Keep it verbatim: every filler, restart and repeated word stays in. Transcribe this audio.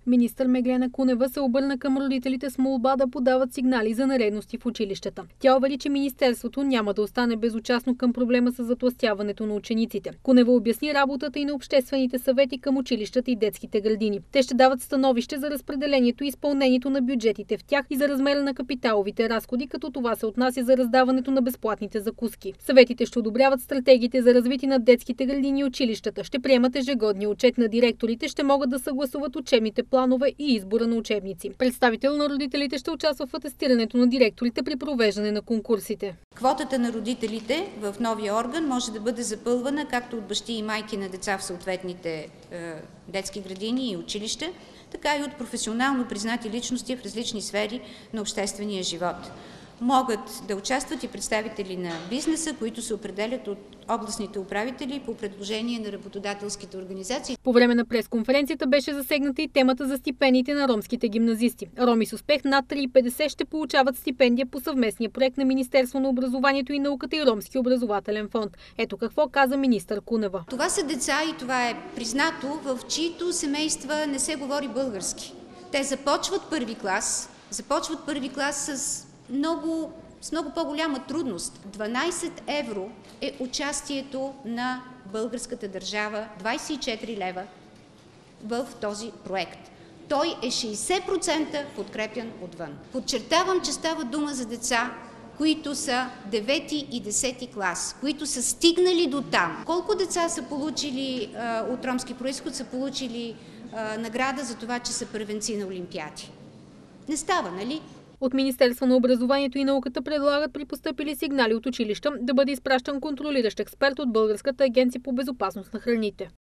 Министър Меглена Кунева се обърна към родителите с молба да подават сигнали за нередности в училищата. Тя увери, че Министерството няма да остане безучастно към проблема с затлъстяването на учениците. Кунева обясни работата и на обществените съвети към училищата и детските градини. Те ще дават становище за разпределението и изпълнението на бюджетите в тях и за размера на капиталовите разходи, като това се отнася за раздаването на безплатните закуски. Съветите ще одобряват стратегиите за развитие на детските градини и училищата, ще приемат ежегодния отчет на директорите, ще могат да съгласуват учебните планове и избора на учебници. Представител на родителите ще участва в атестирането на директорите при провеждане на конкурсите. Квотата на родителите в новия орган може да бъде запълвана както от бащи и майки на деца в съответните е, детски градини и училища, така и от професионално признати личности в различни сфери на обществения живот. Могат да участват и представители на бизнеса, които се определят от областните управители по предложение на работодателските организации. По време на пресконференцията беше засегната и темата за стипендиите на ромските гимназисти. Роми с успех над три хиляди и петдесет ще получават стипендия по съвместния проект на Министерство на образованието и науката и Ромски образователен фонд. Ето какво каза министър Кунева. Това са деца и това е признато, в чиито семейства не се говори български. Те започват първи клас, започват първи клас с много, с много по-голяма трудност. дванайсет евро е участието на българската държава, двайсет и четири лева в този проект. Той е шейсет процента подкрепян отвън. Подчертавам, че става дума за деца, които са девети и десети клас, които са стигнали до там. Колко деца са получили а, от ромски произход, са получили а, награда за това, че са първенци на олимпиади? Не става, нали? От Министерство на образованието и науката предлагат при постъпили сигнали от училища да бъде изпращан контролиращ експерт от Българската агенция по безопасност на храните.